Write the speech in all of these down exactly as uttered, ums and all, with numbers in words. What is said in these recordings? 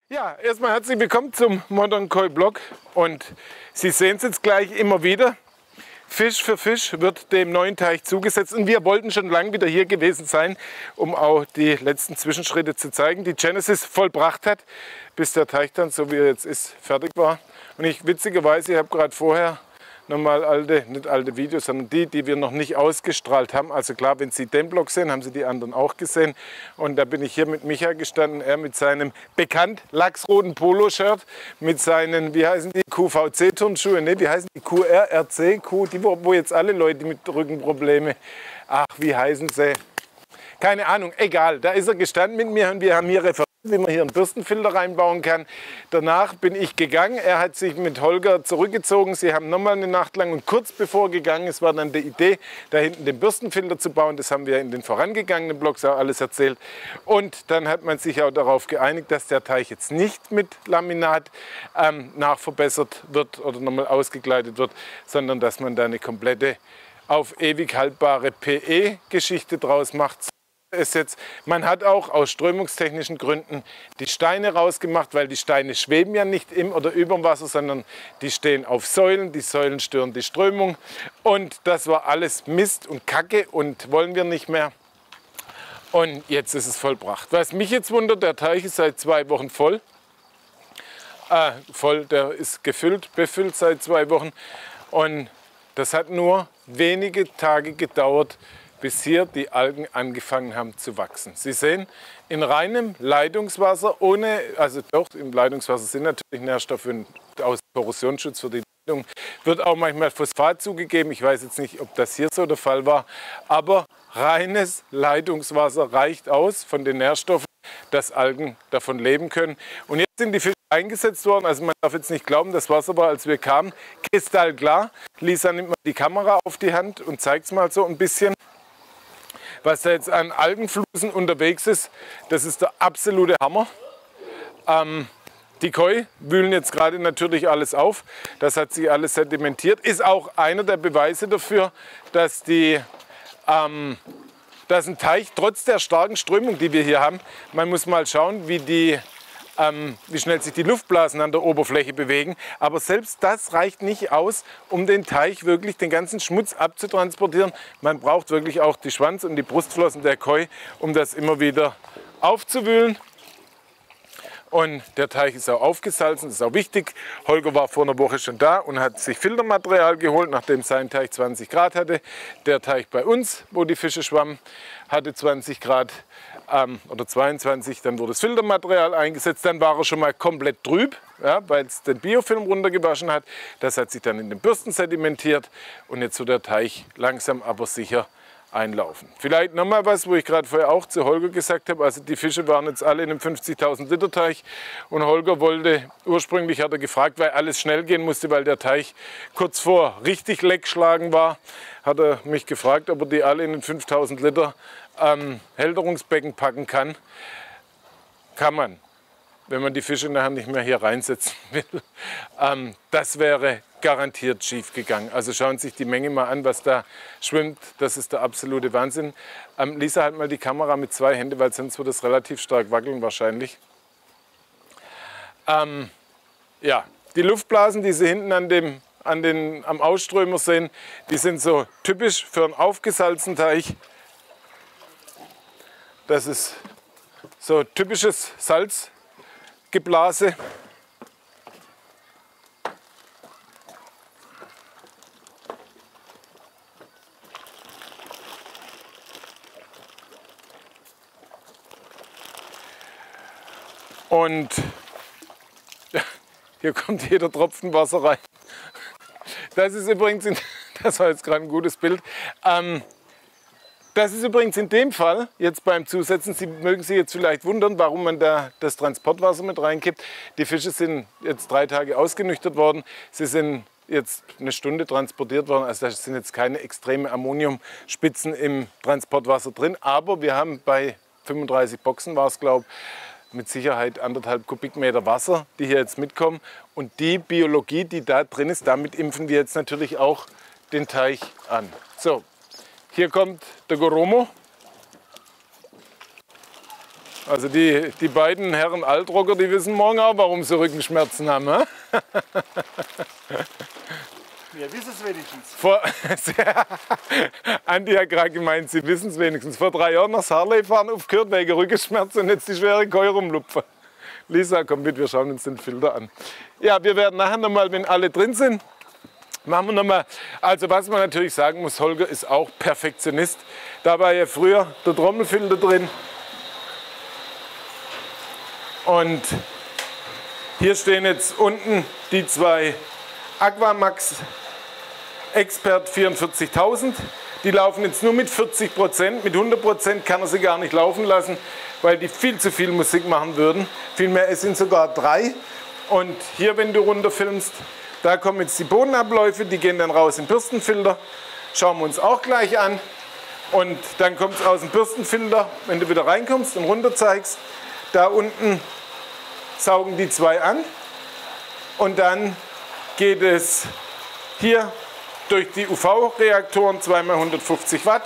Ja, erstmal herzlich willkommen zum Modern Koi Blog und Sie sehen es jetzt gleich immer wieder. Fisch für Fisch wird dem neuen Teich zugesetzt und wir wollten schon lange wieder hier gewesen sein, um auch die letzten Zwischenschritte zu zeigen, die Genesis vollbracht hat, bis der Teich dann, so wie er jetzt ist, fertig war. Und ich witzigerweise, ich habe gerade vorher nochmal alte, nicht alte Videos, sondern die, die wir noch nicht ausgestrahlt haben. Also klar, wenn Sie den Blog sehen, haben Sie die anderen auch gesehen. Und da bin ich hier mit Micha gestanden, er mit seinem bekannt lachsroten Poloshirt, mit seinen, wie heißen die, Q V C-Turnschuhe, ne, wie heißen die, Q R R C, Q, die, wo, wo jetzt alle Leute mit Rückenprobleme, ach, wie heißen sie? Keine Ahnung, egal, da ist er gestanden mit mir und wir haben hier referiert, wie man hier einen Bürstenfilter reinbauen kann. Danach bin ich gegangen, er hat sich mit Holger zurückgezogen, sie haben nochmal eine Nacht lang und kurz bevor gegangen ist, war dann die Idee, da hinten den Bürstenfilter zu bauen. Das haben wir in den vorangegangenen Blogs auch alles erzählt. Und dann hat man sich auch darauf geeinigt, dass der Teich jetzt nicht mit Laminat ähm, nachverbessert wird oder nochmal ausgekleidet wird, sondern dass man da eine komplette auf ewig haltbare P E-Geschichte draus macht. Ist jetzt, man hat auch aus strömungstechnischen Gründen die Steine rausgemacht, weil die Steine schweben ja nicht im oder über dem Wasser, sondern die stehen auf Säulen. Die Säulen stören die Strömung und das war alles Mist und Kacke und wollen wir nicht mehr. Und jetzt ist es vollbracht. Was mich jetzt wundert, der Teich ist seit zwei Wochen voll. Äh, voll, der ist gefüllt, befüllt seit zwei Wochen und das hat nur wenige Tage gedauert, bis hier die Algen angefangen haben zu wachsen. Sie sehen, in reinem Leitungswasser, ohne, also doch, im Leitungswasser sind natürlich Nährstoffe aus Korrosionsschutz für die Leitung, wird auch manchmal Phosphat zugegeben. Ich weiß jetzt nicht, ob das hier so der Fall war, aber reines Leitungswasser reicht aus von den Nährstoffen, dass Algen davon leben können. Und jetzt sind die Fische eingesetzt worden, also man darf jetzt nicht glauben, das Wasser war, als wir kamen, kristallklar. Lisa nimmt mal die Kamera auf die Hand und zeigt es mal so ein bisschen. Was da jetzt an Algenflusen unterwegs ist, das ist der absolute Hammer. Ähm, die Koi wühlen jetzt gerade natürlich alles auf. Das hat sich alles sedimentiert. Ist auch einer der Beweise dafür, dass, die, ähm, dass ein Teich trotz der starken Strömung, die wir hier haben, man muss mal schauen, wie die Ähm, wie schnell sich die Luftblasen an der Oberfläche bewegen. Aber selbst das reicht nicht aus, um den Teich wirklich den ganzen Schmutz abzutransportieren. Man braucht wirklich auch die Schwanz- und die Brustflossen der Koi, um das immer wieder aufzuwühlen. Und der Teich ist auch aufgesalzen, das ist auch wichtig. Holger war vor einer Woche schon da und hat sich Filtermaterial geholt, nachdem sein Teich zwanzig Grad hatte. Der Teich bei uns, wo die Fische schwammen, hatte zwanzig Grad ähm, oder zweiundzwanzig. Dann wurde das Filtermaterial eingesetzt. Dann war er schon mal komplett trüb, ja, weil es den Biofilm runtergewaschen hat. Das hat sich dann in den Bürsten sedimentiert und jetzt wird der Teich langsam aber sicher einlaufen. Vielleicht noch mal was, wo ich gerade vorher auch zu Holger gesagt habe, also die Fische waren jetzt alle in einem fünfzigtausend Liter Teich und Holger wollte, ursprünglich hat er gefragt, weil alles schnell gehen musste, weil der Teich kurz vor richtig leckschlagen war, hat er mich gefragt, ob er die alle in den fünftausend Liter ähm, Hälterungsbecken packen kann. Kann man, wenn man die Fische nachher nicht mehr hier reinsetzen will. Ähm, das wäre garantiert schief gegangen. Also schauen Sie sich die Menge mal an, was da schwimmt. Das ist der absolute Wahnsinn. Ähm, Lisa, halt mal die Kamera mit zwei Händen, weil sonst wird es relativ stark wackeln wahrscheinlich. Ähm, ja, die Luftblasen, die Sie hinten an dem, an den, am Ausströmer sehen, die sind so typisch für einen aufgesalzenen Teich. Das ist so typisches Salzgeblase. Und ja, hier kommt jeder Tropfen Wasser rein. Das ist übrigens, in, das war jetzt gerade ein gutes Bild. Ähm, das ist übrigens in dem Fall, jetzt beim Zusetzen, Sie mögen sich jetzt vielleicht wundern, warum man da das Transportwasser mit reinkippt. Die Fische sind jetzt drei Tage ausgenüchtert worden. Sie sind jetzt eine Stunde transportiert worden. Also da sind jetzt keine extreme Ammoniumspitzen im Transportwasser drin. Aber wir haben bei fünfunddreißig Boxen, war es glaube ich, mit Sicherheit anderthalb Kubikmeter Wasser, die hier jetzt mitkommen. Und die Biologie, die da drin ist, damit impfen wir jetzt natürlich auch den Teich an. So, hier kommt der Goromo. Also die, die beiden Herren Altrocker, die wissen morgen auch, warum sie Rückenschmerzen haben. He? Wir wissen es wenigstens. Vor, Andi hat gerade gemeint, sie wissen es wenigstens. Vor drei Jahren nach Sarley fahren aufgehört wegen Rückenschmerzen und jetzt die schwere Keule rumlupfen. Lisa, komm mit, wir schauen uns den Filter an. Ja, wir werden nachher nochmal, wenn alle drin sind, machen wir nochmal. Also was man natürlich sagen muss, Holger ist auch Perfektionist. Da war ja früher der Trommelfilter drin. Und hier stehen jetzt unten die zwei Aquamax Expert vierundvierzigtausend. Die laufen jetzt nur mit vierzig Prozent. Mit hundert Prozent kann er sie gar nicht laufen lassen, weil die viel zu viel Musik machen würden. Vielmehr, es sind sogar drei. Und hier, wenn du runterfilmst, da kommen jetzt die Bodenabläufe, die gehen dann raus im Bürstenfilter. Schauen wir uns auch gleich an. Und dann kommt es aus dem Bürstenfilter, wenn du wieder reinkommst und runter zeigst. Da unten saugen die zwei an. Und dann geht es hier durch die U V-Reaktoren, zweimal hundertfünfzig Watt.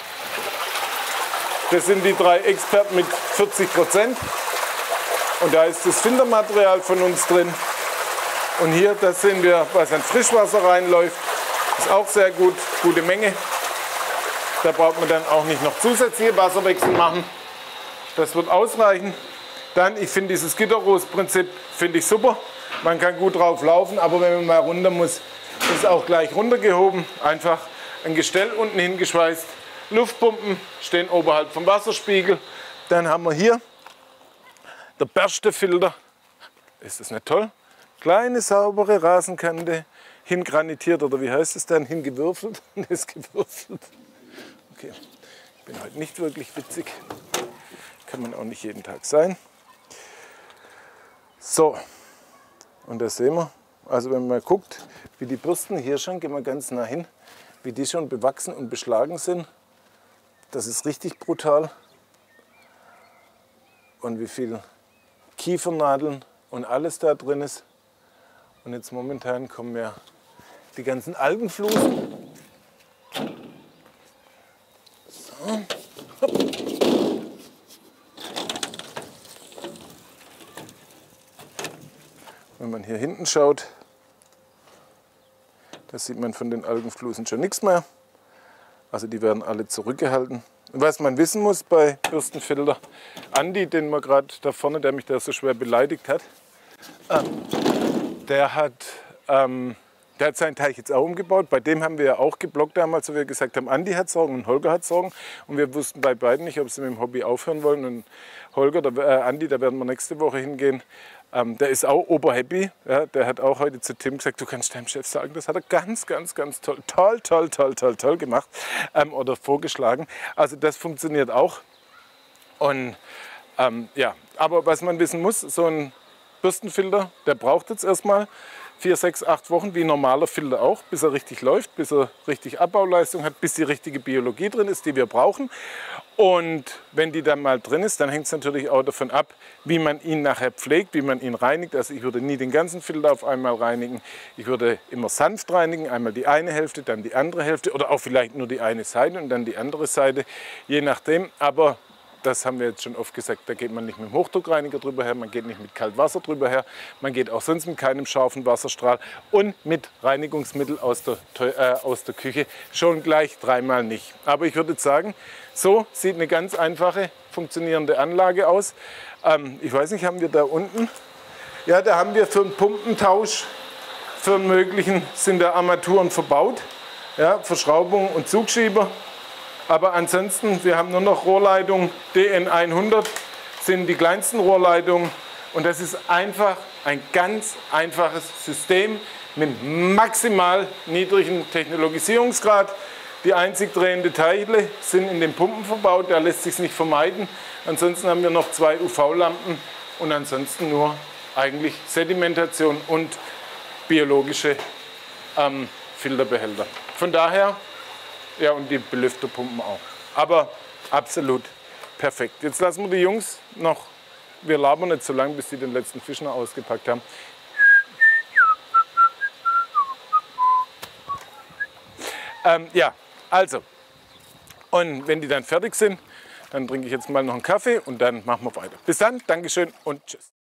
Das sind die drei Expert mit vierzig Prozent. Und da ist das Filtermaterial von uns drin. Und hier, das sehen wir, was an Frischwasser reinläuft. Ist auch sehr gut, gute Menge. Da braucht man dann auch nicht noch zusätzliche Wasserwechsel machen. Das wird ausreichen. Dann, ich finde dieses Gitterrohrprinzip finde ich super. Man kann gut drauf laufen, aber wenn man mal runter muss, ist auch gleich runtergehoben. Einfach ein Gestell unten hingeschweißt. Luftpumpen stehen oberhalb vom Wasserspiegel. Dann haben wir hier der Berstefilter. Ist das nicht toll? Kleine, saubere Rasenkante, hingranitiert oder wie heißt es dann? Hingewürfelt? Das ist gewürfelt. Okay, ich bin heute nicht wirklich witzig. Kann man auch nicht jeden Tag sein. So, und da sehen wir, also wenn man mal guckt, wie die Bürsten hier schon, gehen wir ganz nah hin, wie die schon bewachsen und beschlagen sind. Das ist richtig brutal. Und wie viel Kiefernadeln und alles da drin ist. Und jetzt momentan kommen ja die ganzen Algenflusen. So. Wenn man hier hinten schaut, da sieht man von den Algenflusen schon nichts mehr. Also die werden alle zurückgehalten. Und was man wissen muss bei Bürstenfilter, Andi, den man gerade da vorne, der mich da so schwer beleidigt hat, ähm, der, hat ähm, der hat seinen Teich jetzt auch umgebaut. Bei dem haben wir ja auch geblockt damals, wo wir gesagt haben, Andi hat Sorgen und Holger hat Sorgen. Und wir wussten bei beiden nicht, ob sie mit dem Hobby aufhören wollen. Und Holger, der, äh, Andi, da werden wir nächste Woche hingehen. Ähm, der ist auch oberhappy. Ja, der hat auch heute zu Tim gesagt, du kannst deinem Chef sagen, das hat er ganz, ganz, ganz toll, toll, toll, toll, toll, toll gemacht ähm, oder vorgeschlagen. Also das funktioniert auch. Und ähm, ja, aber was man wissen muss, so ein Bürstenfilter, der braucht jetzt erstmal vier, sechs, acht Wochen, wie ein normaler Filter auch, bis er richtig läuft, bis er richtig Abbauleistung hat, bis die richtige Biologie drin ist, die wir brauchen. Und wenn die dann mal drin ist, dann hängt es natürlich auch davon ab, wie man ihn nachher pflegt, wie man ihn reinigt. Also ich würde nie den ganzen Filter auf einmal reinigen. Ich würde immer sanft reinigen, einmal die eine Hälfte, dann die andere Hälfte oder auch vielleicht nur die eine Seite und dann die andere Seite, je nachdem. Aber das haben wir jetzt schon oft gesagt, da geht man nicht mit dem Hochdruckreiniger drüber her, man geht nicht mit Kaltwasser drüber her, man geht auch sonst mit keinem scharfen Wasserstrahl und mit Reinigungsmittel aus der, äh, aus der Küche schon gleich dreimal nicht. Aber ich würde sagen, so sieht eine ganz einfache, funktionierende Anlage aus. Ähm, ich weiß nicht, haben wir da unten? Ja, da haben wir für einen Pumpentausch, für einen möglichen, sind da Armaturen verbaut, ja, Verschraubung und Zugschieber. Aber ansonsten, wir haben nur noch Rohrleitungen D N hundert, sind die kleinsten Rohrleitungen. Und das ist einfach ein ganz einfaches System mit maximal niedrigem Technologisierungsgrad. Die einzig drehenden Teile sind in den Pumpen verbaut, da lässt sich nicht vermeiden. Ansonsten haben wir noch zwei U V-Lampen und ansonsten nur eigentlich Sedimentation und biologische ähm, Filterbehälter. Von daher, ja, und die Belüfterpumpen auch. Aber absolut perfekt. Jetzt lassen wir die Jungs noch, wir labern nicht so lange, bis sie den letzten Fisch noch ausgepackt haben. Ähm, ja, also, und wenn die dann fertig sind, Dann trinke ich jetzt mal noch einen Kaffee und dann machen wir weiter. Bis dann, Dankeschön und tschüss.